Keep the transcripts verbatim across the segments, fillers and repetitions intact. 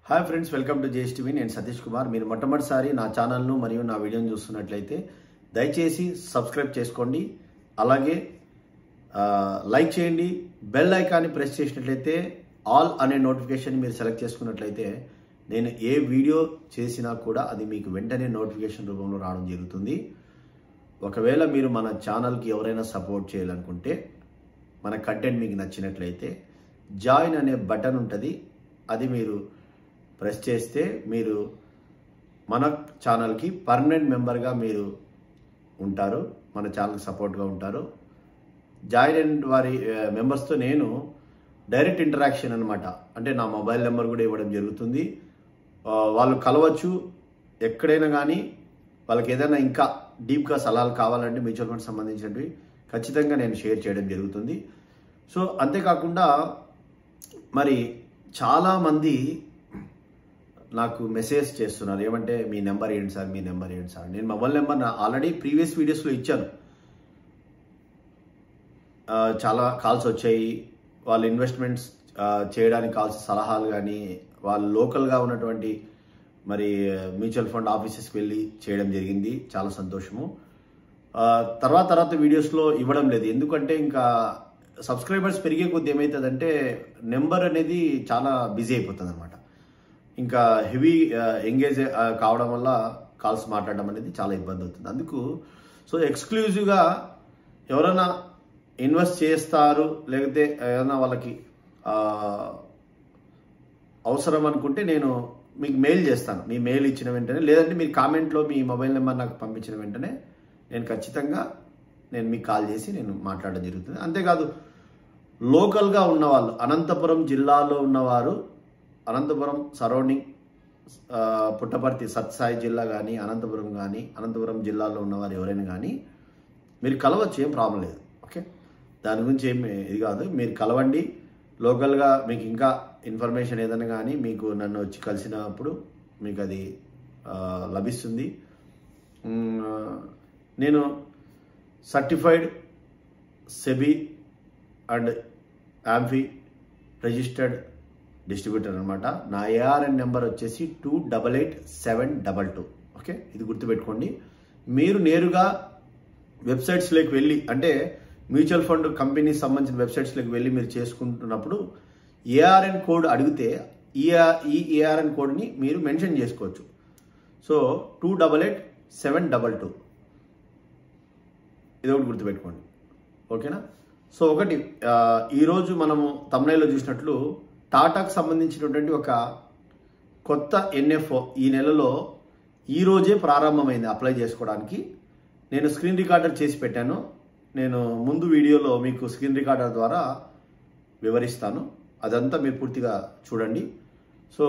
Hi friends, welcome to JS TV. నేను సతీష్ కుమార్. మీరు మొట్టమొదటిసారి నా ఛానల్ను మరియు నా వీడియోని చూస్తున్నట్లయితే దయచేసి సబ్స్క్రైబ్ చేసుకోండి. అలాగే లైక్ చేయండి. బెల్ ఐకాన్ని ప్రెస్ చేసినట్లయితే ఆల్ అనే నోటిఫికేషన్ మీరు సెలెక్ట్ చేసుకున్నట్లయితే నేను ఏ వీడియో చేసినా కూడా అది మీకు వెంటనే నోటిఫికేషన్ రూపంలో రావడం జరుగుతుంది. ఒకవేళ మీరు మన ఛానల్కి ఎవరైనా సపోర్ట్ చేయాలనుకుంటే, మన కంటెంట్ మీకు నచ్చినట్లయితే జాయిన్ అనే బటన్ ఉంటుంది, అది మీరు ప్రెస్ చేస్తే మీరు మన ఛానల్కి పర్మనెంట్ మెంబర్గా మీరు ఉంటారు, మన ఛానల్కి సపోర్ట్గా ఉంటారు. జాయిన్ అయిన వారి మెంబర్స్తో నేను డైరెక్ట్ ఇంటరాక్షన్ అనమాట, అంటే నా మొబైల్ నెంబర్ కూడా ఇవ్వడం జరుగుతుంది. వాళ్ళు కలవచ్చు ఎక్కడైనా, కానీ వాళ్ళకి ఏదైనా ఇంకా డీప్గా సలహాలు కావాలంటే మ్యూచువల్ ఫండ్ సంబంధించినవి ఖచ్చితంగా నేను షేర్ చేయడం జరుగుతుంది. సో అంతేకాకుండా మరి చాలామంది నాకు మెసేజ్ చేస్తున్నారు, ఏమంటే మీ నెంబర్ ఏంటి సార్, మీ నెంబర్ ఏంటి సార్. నేను మొబైల్ నెంబర్ ఆల్రెడీ ప్రీవియస్ వీడియోస్లో ఇచ్చాను. చాలా కాల్స్ వచ్చాయి, వాళ్ళు ఇన్వెస్ట్మెంట్స్ చేయడానికి కావాల్సిన సలహాలు కానీ, వాళ్ళు లోకల్గా ఉన్నటువంటి మరి మ్యూచువల్ ఫండ్ ఆఫీసెస్కి వెళ్ళి చేయడం జరిగింది. చాలా సంతోషము. తర్వాత తర్వాత వీడియోస్లో ఇవ్వడం లేదు, ఎందుకంటే ఇంకా సబ్స్క్రైబర్స్ పెరిగే కొద్ది ఏమవుతుందంటే నెంబర్ అనేది చాలా బిజీ అయిపోతుంది అనమాట. ఇంకా హెవీ ఎంగేజ్ కావడం వల్ల కాల్స్ మాట్లాడడం అనేది చాలా ఇబ్బంది అవుతుంది. అందుకు సో ఎక్స్క్లూజివ్గా ఎవరైనా ఇన్వెస్ట్ చేస్తారు, లేకపోతే ఏదైనా వాళ్ళకి అవసరం అనుకుంటే నేను మీకు మెయిల్ చేస్తాను. మీ మెయిల్ ఇచ్చిన వెంటనే, లేదంటే మీరు కామెంట్లో మీ మొబైల్ నెంబర్ నాకు పంపించిన వెంటనే నేను ఖచ్చితంగా నేను మీకు కాల్ చేసి నేను మాట్లాడడం జరుగుతుంది. అంతేకాదు లోకల్గా ఉన్నవాళ్ళు, అనంతపురం జిల్లాలో ఉన్నవారు, అనంతపురం సరౌండింగ్ పుట్టపర్తి సత్సాయి జిల్లా కానీ, అనంతపురం కానీ, అనంతపురం జిల్లాలో ఉన్నవారు ఎవరైనా కానీ మీరు కలవచ్చు, ఏం ప్రాబ్లం లేదు. ఓకే, దాని గురించి ఏం ఇది కాదు, మీరు కలవండి. లోకల్గా మీకు ఇంకా ఇన్ఫర్మేషన్ ఏదైనా కానీ మీకు నన్ను వచ్చి కలిసినప్పుడు మీకు అది లభిస్తుంది. నేను certified SEBI and AMFI registered distributor అనమాట. నా ఏఆర్ఎన్ నెంబర్ వచ్చేసి two double eight seven double two. Okay, ఇది గుర్తుపెట్టుకోండి. మీరు నేరుగా వెబ్సైట్స్లోకి వెళ్ళి, అంటే మ్యూచువల్ ఫండ్ కంపెనీకి సంబంధించిన వెబ్సైట్స్లోకి వెళ్ళి మీరు చేసుకుంటున్నప్పుడు ఏఆర్ఎన్ కోడ్ అడిగితే ఈ ఈ ఏఆర్ఎన్ కోడ్ని మీరు మెన్షన్ చేసుకోవచ్చు. So two double eight seven double two ఇది ఒకటి గుర్తుపెట్టుకోండి. ఓకేనా? సో ఒకటి, ఈరోజు మనము తమిళలో చూసినట్లు టాటాకు సంబంధించినటువంటి ఒక కొత్త ఎన్ఎఫ్ఓ ఈ నెలలో ఈరోజే ప్రారంభమైంది అప్లై చేసుకోవడానికి. నేను స్క్రీన్ రికార్డర్ చేసి పెట్టాను, నేను ముందు వీడియోలో మీకు స్క్రీన్ రికార్డర్ ద్వారా వివరిస్తాను, అదంతా మీరు పూర్తిగా చూడండి. సో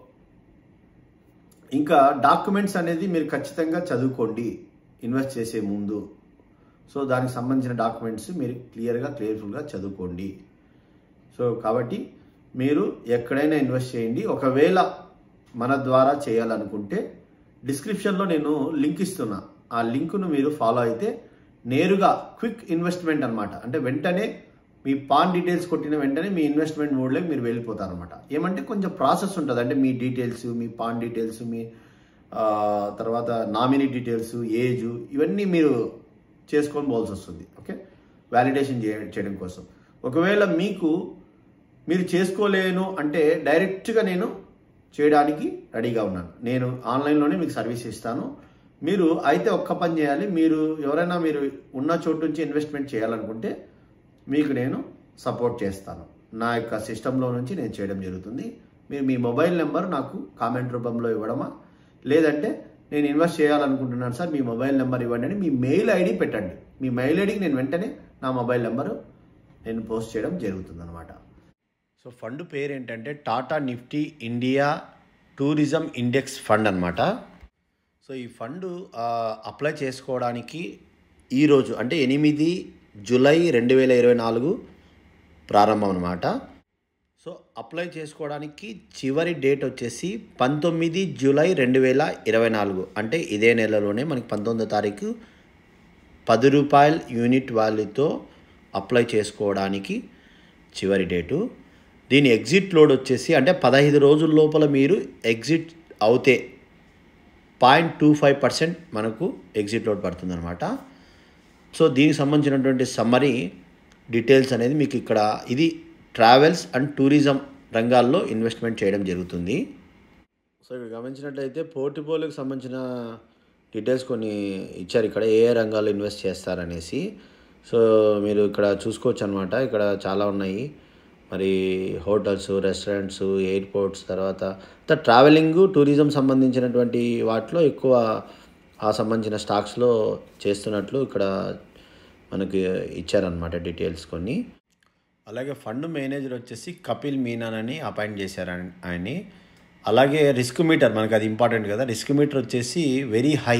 ఇంకా డాక్యుమెంట్స్ అనేది మీరు ఖచ్చితంగా చదువుకోండి ఇన్వెస్ట్ చేసే ముందు. సో దానికి సంబంధించిన డాక్యుమెంట్స్ మీరు క్లియర్గా క్లియర్ఫుల్గా చదువుకోండి. సో కాబట్టి మీరు ఎక్కడైనా ఇన్వెస్ట్ చేయండి. ఒకవేళ మన ద్వారా చేయాలనుకుంటే డిస్క్రిప్షన్లో నేను లింక్ ఇస్తున్నా, ఆ లింక్ను మీరు ఫాలో అయితే నేరుగా క్విక్ ఇన్వెస్ట్మెంట్ అనమాట. అంటే వెంటనే మీ పాన్ డీటెయిల్స్ కొట్టిన వెంటనే మీ ఇన్వెస్ట్మెంట్ మోడ్లోకి మీరు వెళ్ళిపోతారు అనమాట. ఏమంటే కొంచెం ప్రాసెస్ ఉంటుంది, అంటే మీ డీటెయిల్స్, మీ పాన్ డీటెయిల్స్, మీ తర్వాత నామినీ డీటెయిల్స్, ఏజ్, ఇవన్నీ మీరు చేసుకొని పోవాల్సి వస్తుంది. ఓకే, వ్యాలిడేషన్ చేయడం కోసం. ఒకవేళ మీకు మీరు చేసుకోలేను అంటే డైరెక్ట్గా నేను చేయడానికి రెడీగా ఉన్నాను. నేను ఆన్లైన్లోనే మీకు సర్వీస్ ఇస్తాను. మీరు అయితే ఒక్క పని చేయాలి, మీరు ఎవరైనా మీరు ఉన్న చోటు నుంచి ఇన్వెస్ట్మెంట్ చేయాలనుకుంటే మీకు నేను సపోర్ట్ చేస్తాను. నా యొక్క సిస్టంలో నుంచి నేను చేయడం జరుగుతుంది. మీరు మీ మొబైల్ నెంబర్ నాకు కామెంట్ రూపంలో ఇవ్వడమా, లేదంటే నేను ఇన్వెస్ట్ చేయాలనుకుంటున్నాను సార్ మీ మొబైల్ నెంబర్ ఇవ్వండి అని మీ మెయిల్ ఐడి పెట్టండి. మీ మెయిల్ ఐడికి నేను వెంటనే నా మొబైల్ నెంబరు నేను పోస్ట్ చేయడం జరుగుతుంది అనమాట. సో ఫండ్ పేరు ఏంటంటే Tata Nifty India tourism index fund అనమాట. సో ఈ ఫండ్ అప్లై చేసుకోవడానికి ఈరోజు అంటే ఎనిమిది జూలై రెండు వేల ఇరవై నాలుగు ప్రారంభం అనమాట. సో అప్లై చేసుకోవడానికి చివరి డేట్ వచ్చేసి పంతొమ్మిది జూలై రెండు వేల ఇరవై నాలుగు అంటే ఇదే నెలలోనే మనకి పంతొమ్మిదో తారీఖు పది రూపాయల యూనిట్ వాల్యూతో అప్లై చేసుకోవడానికి చివరి డేటు. దీని ఎగ్జిట్ లోడ్ వచ్చేసి అంటే పదహైదు రోజుల లోపల మీరు ఎగ్జిట్ అవుతే పాయింట్ టూ ఫైవ్ పర్సెంట్ మనకు ఎగ్జిట్ లోడ్ పడుతుంది అనమాట. సో దీనికి సంబంధించినటువంటి సమ్మరీ డీటెయిల్స్ అనేది మీకు ఇక్కడ, ఇది ట్రావెల్స్ అండ్ టూరిజం రంగాల్లో ఇన్వెస్ట్మెంట్ చేయడం జరుగుతుంది. సో ఇక్కడ గమనించినట్లయితే పోర్ట్ఫోలియోకి సంబంధించిన డీటెయిల్స్ కొన్ని ఇచ్చారు ఇక్కడ, ఏ ఏ రంగాల్లో ఇన్వెస్ట్ చేస్తారనేసి. సో మీరు ఇక్కడ చూసుకోవచ్చు అనమాట. ఇక్కడ చాలా ఉన్నాయి, మరి హోటల్స్, రెస్టారెంట్స్, ఎయిర్పోర్ట్స్, తర్వాత ట్రావెలింగ్, టూరిజం సంబంధించినటువంటి వాటిలో ఎక్కువ ఆ సంబంధించిన స్టాక్స్లో చేస్తున్నట్లు ఇక్కడ మనకి ఇచ్చారనమాట డీటెయిల్స్ కొన్ని. అలాగే ఫండ్ మేనేజర్ వచ్చేసి కపిల్ మీనన్ అని అపాయింట్ చేశారు ఆయన్ని. అలాగే రిస్క్ మీటర్, మనకు అది ఇంపార్టెంట్ కదా, రిస్క్ మీటర్ వచ్చేసి వెరీ హై.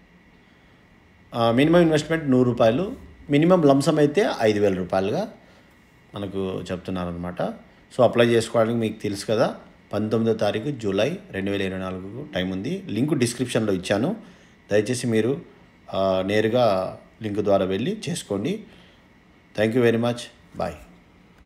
మినిమం ఇన్వెస్ట్మెంట్ నూరు రూపాయలు, మినిమం లంసమ్ అయితే ఐదు వేల రూపాయలుగా మనకు చెప్తున్నారనమాట. సో అప్లై చేసుకోవడానికి మీకు తెలుసు కదా, పంతొమ్మిదో తారీఖు జూలై రెండు వేల ఇరవై నాలుగు టైం ఉంది. లింక్ డిస్క్రిప్షన్లో ఇచ్చాను, దయచేసి మీరు నేరుగా లింక్ ద్వారా వెళ్ళి చేసుకోండి. Thank you very much, bye.